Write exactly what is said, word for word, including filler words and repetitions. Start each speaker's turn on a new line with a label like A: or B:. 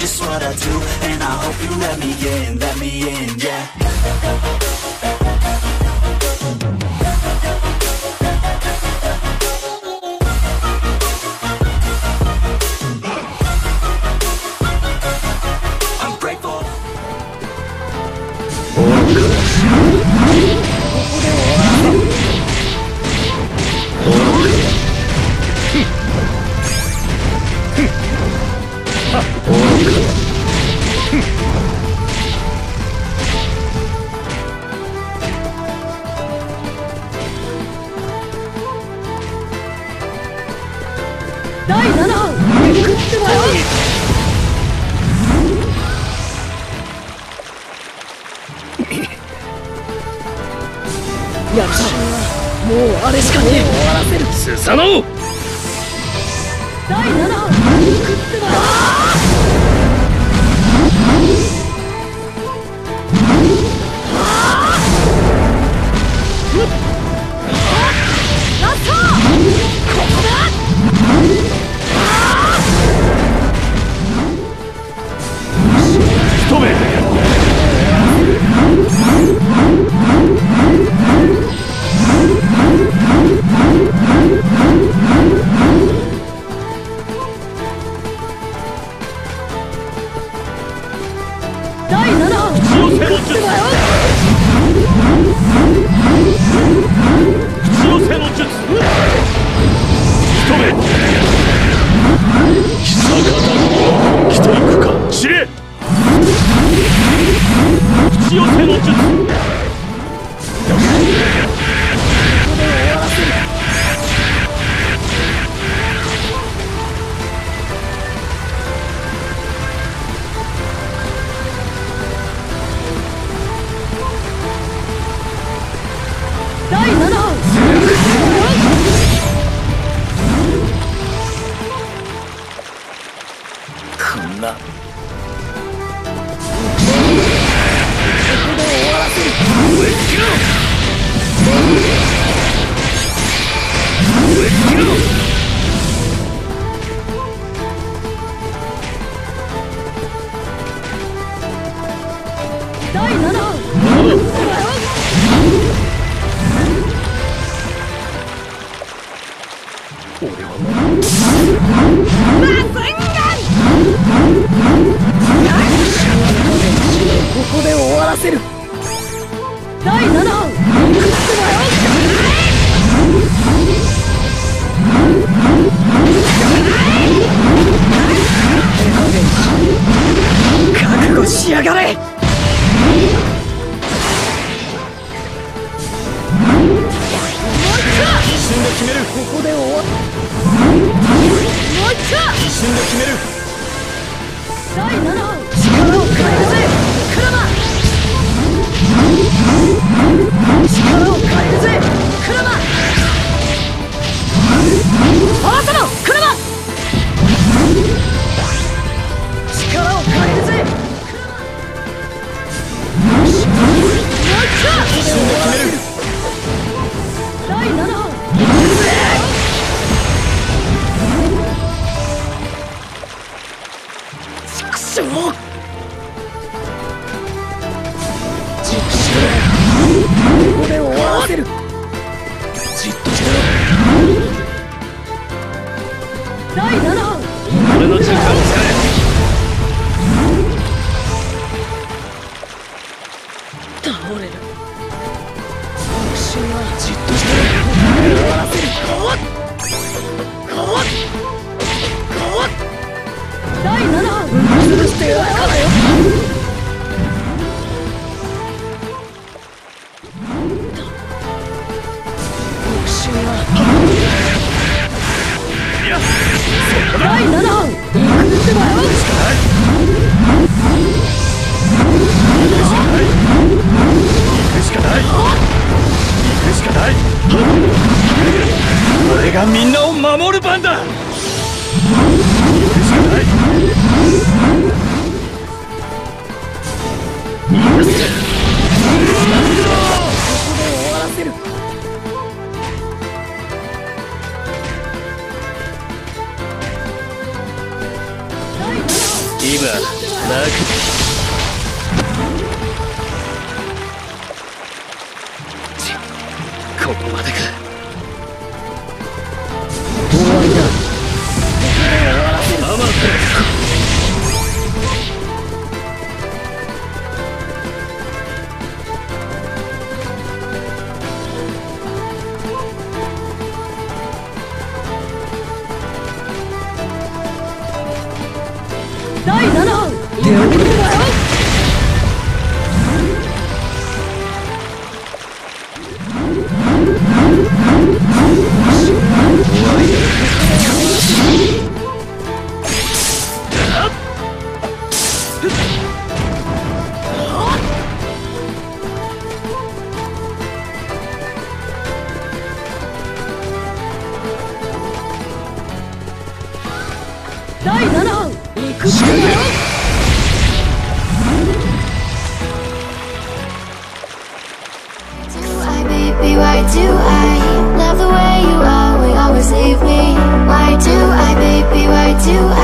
A: just what I do, and I hope you let me in, let me in, yeah. I'm grateful.
B: だいななわんめくってばよ。やった、もうあれしかねえ。終わらせる。スサノオだいななわんめくってばよ。ラストここだ。
C: 一目
B: だいななわんめくってばよ。
C: 口寄せの術。一目貴様方来ていくか。知れ口寄せの術。
B: だいななわんめくってばよ。
C: こんな
B: だいななわんめくってばよ。
C: 俺は
B: マスンガンここで終わらせる。だいななわんめくってばよ。覚悟しやがれ。
C: 一瞬で決める。
B: ここで終わる。もう一丁
C: 一瞬で決める。
B: だいななわん力を変えるぜクラマ。力を変えるぜクラマ。合わせろクラマ。力を変えるぜクラマ。もう一丁
C: 一瞬で決める。
B: だいななわん畜生。じっとしろ。ここで終わらせる。
C: じっとしろ。
B: だいななわん
C: 俺の時間をされ。
B: 倒れる。復讐は
C: じっとしろ。
B: 終わらせる。かわっかわっかわっ。だいななわん潰してやるからよ。復讐はい
C: や
B: だいななわん行くってばよ。
C: 行くしかない。行くしかない。行くしかない。行くしかない。俺がみんなを守る番だ。行くしかない。 が楽。ここまでか。
B: 終わりだ。
C: アマテ。
B: だいななはん、手を打つなよ。だいななはん、行くぞ。
D: Why do I love the way you are? We always leave me. Why do I, baby? Why do I?